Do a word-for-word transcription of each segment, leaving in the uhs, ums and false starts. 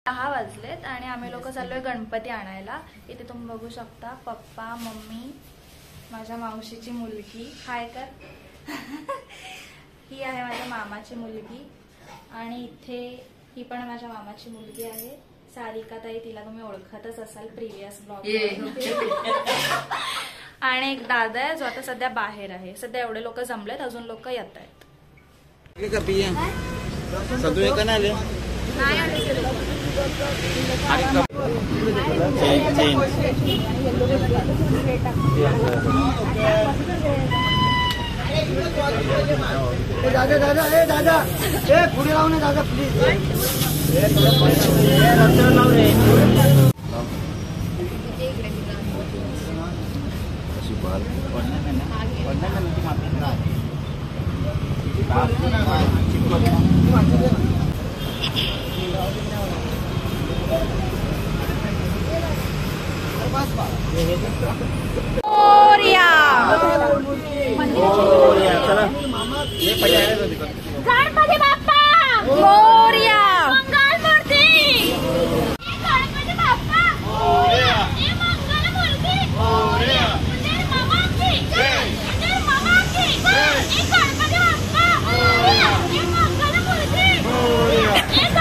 दहा वाजलेत आणि आम्ही लोक चाललोय गणपती आणायला। इथे तुम्ही बघू शकता पप्पा, मम्मी, माझ्या मावशीची मुलगी, हाय कर ही आहे माझ्या मामाची मुलगी आणि इथे ही पण माझ्या मामाची मुलगी आहे सारिका ताई, तिला तुम्ही ओळखतच असाल प्रिव्हियस ब्लॉग आणि एक दादा आहे जो आता सध्या बाहेर आहे। सध्या एवढे लोक जमलेत, अजून लोक येत आहेत। दादा दादा ए दादा ए पुढे लावू ना दादा प्लीज गणपती बाप्पा मोरया, मंगल मूर्ती, गणपती बाप्पा मोरया, मंगल मूर्ती मोरया, मामा की जय, मामा की जय, गणपती बाप्पा मोरया, मंगल मूर्ती मोरया,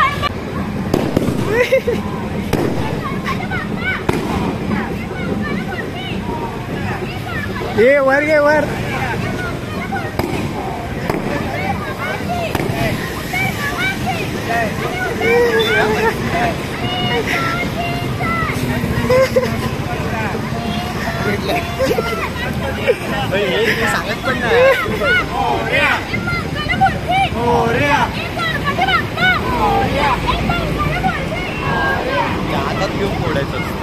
ये वर ये वर सांगत पण नाही हातात घेऊन फोडायचं असतं।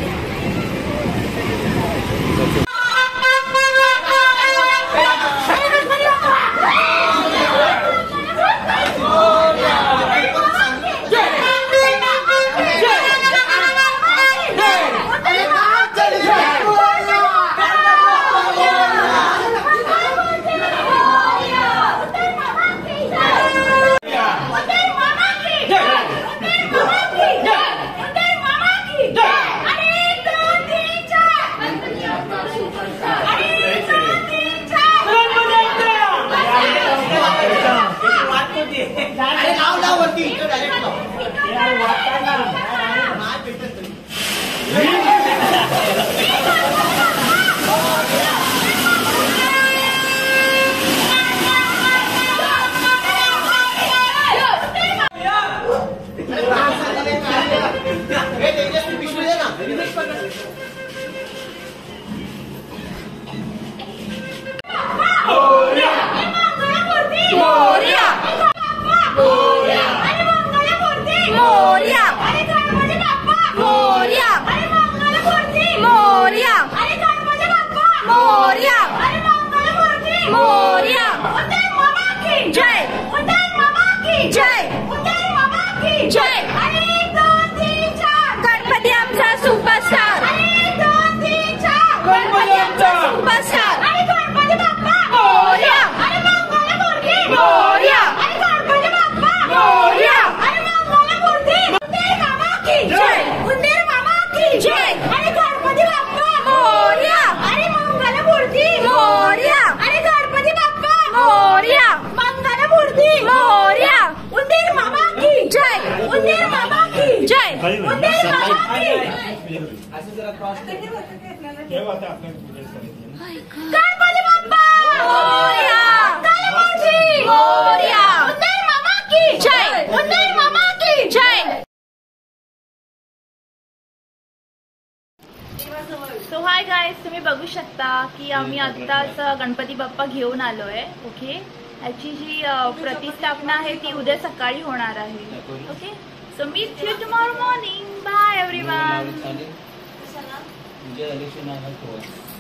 सो हाय गाइस, तुम्ही बघू शकता की आम्ही आत्ताच गणपती बाप्पा घेऊन आलोय। ओके, याची जी प्रतिष्ठापना आहे ती उद्या सकाळी होणार आहे। Okay, so meet you tomorrow morning, bye everyone.